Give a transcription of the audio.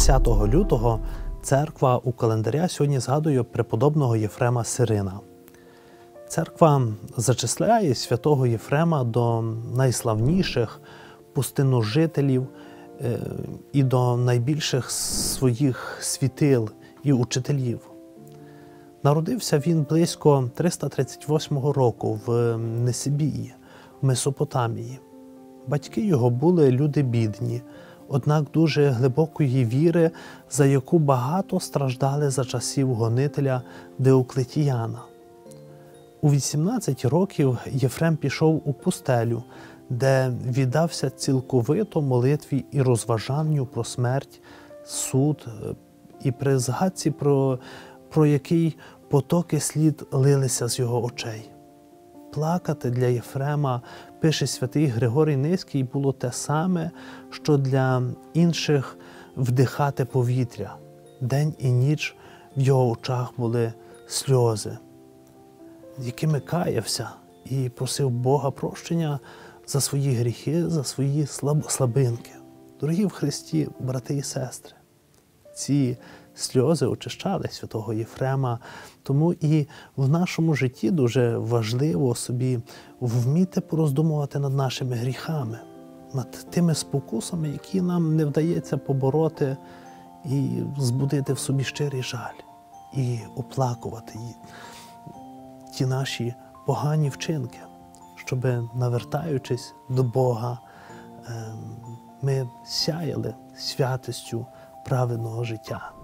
10 лютого церква у календаря сьогодні згадує преподобного Єфрема Сирина. Церква зачисляє святого Єфрема до найславніших пустиножителів і до найбільших своїх світил і учителів. Народився він близько 338 року в Несибії, в Месопотамії. Батьки його були люди бідні, однак дуже глибокої віри, за яку багато страждали за часів гонителя Диоклетіяна. У 18 років Єфрем пішов у пустелю, де віддався цілковито молитві і розважанню про смерть, суд і при згадці, про який потоки слід лилися з його очей. Плакати для Єфрема, пише святий Григорій Низький, було те саме, що для інших вдихати повітря. День і ніч в його очах були сльози, якими каявся і просив Бога прощення за свої гріхи, за свої слабинки. Дорогі в Христі, брати і сестри, ці сльози очищали святого Єфрема, тому і в нашому житті дуже важливо собі вміти пороздумувати над нашими гріхами, над тими спокусами, які нам не вдається побороти, і збудити в собі щирий жаль, і оплакувати ті наші погані вчинки, щоб, навертаючись до Бога, ми сяяли святістю праведного життя.